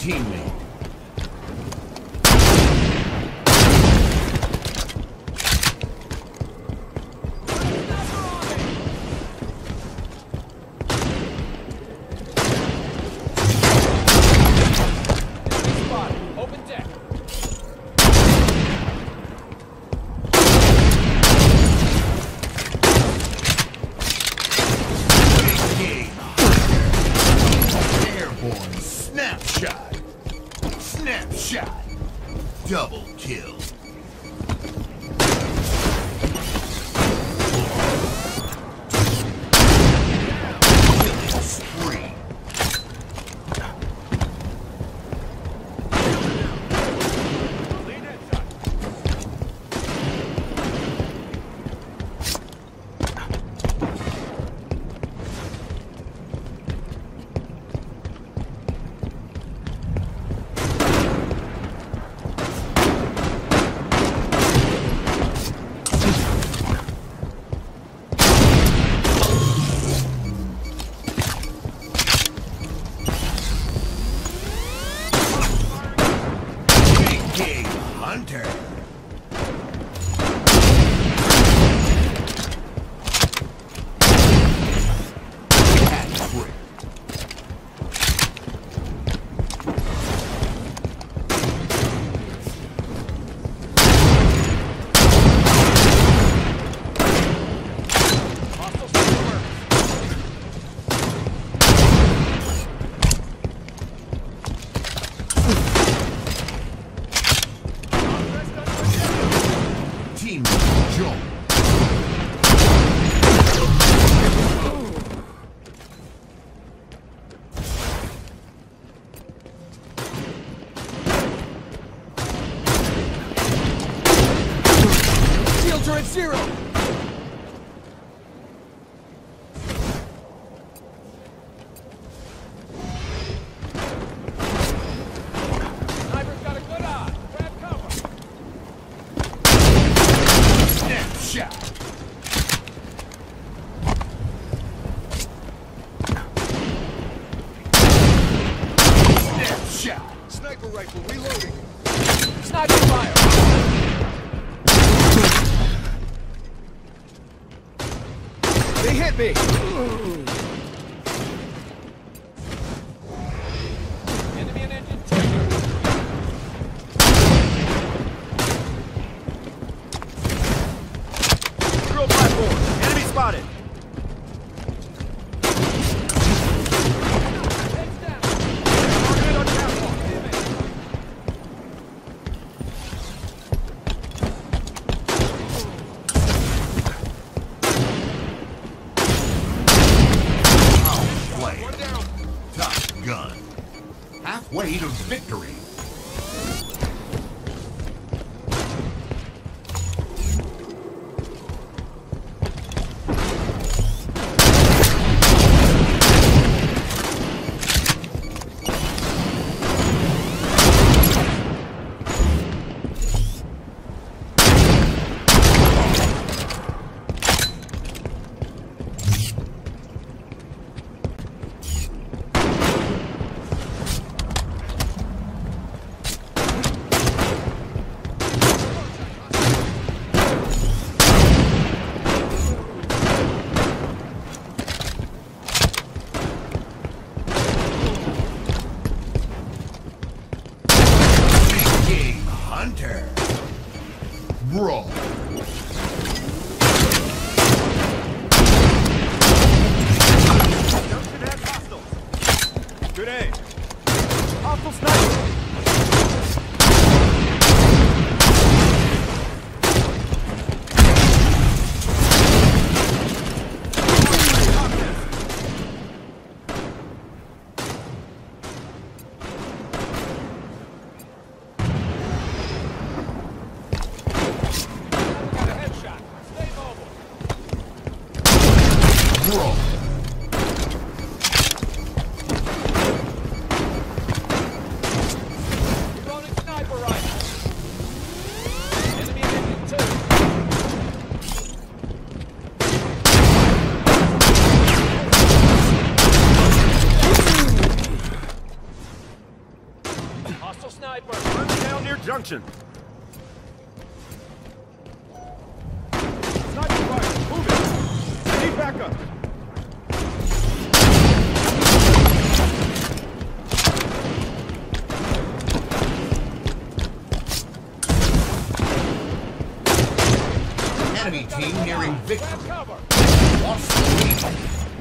teammate. Snapshot! Snapshot! Double kill! Killing spree! Hunter. Team Joe. Shields are at 0. Snapshot! Sniper rifle reloading. Sniper fire! They hit me! Enemy and engine taken. Drill platform. Enemy spotted. Top gun. Halfway to victory. Hunter. Roll. Junction has hostiles. Good aim. Hostile sniper. Roll. Throwing sniper rifle. Enemy engine 2. Attention! Sniper fire! Move it! I need backup! Enemy team nearing victory. Grab cover. Lost the lead.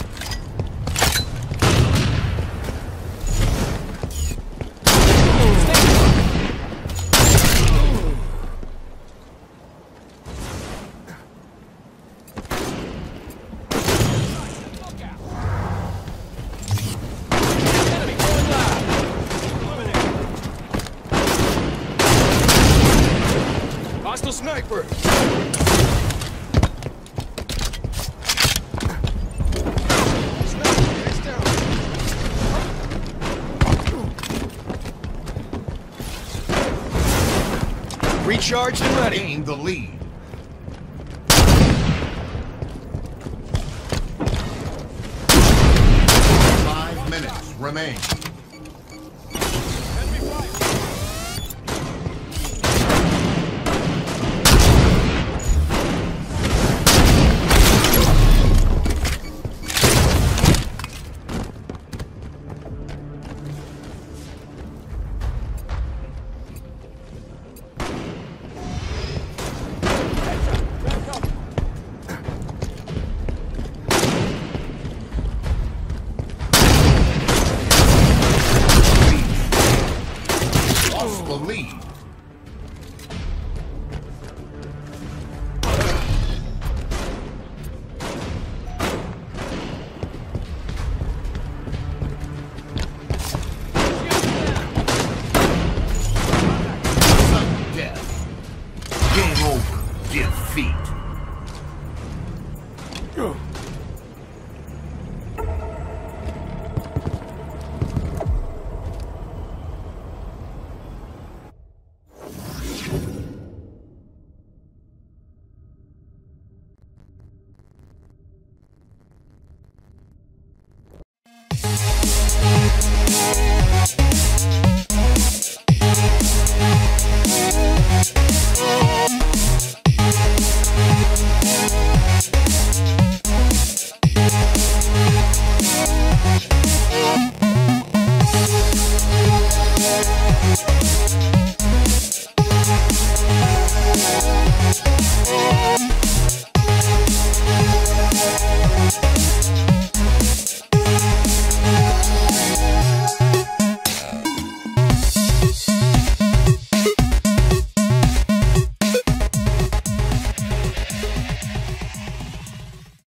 Look out. Enemy going live. Hostile sniper! Recharged and ready. Gained the lead. Five minutes remain. Enemy fire. Grab cover. Lost the lead. Sudden death. Game over. Defeat. We'll be right back.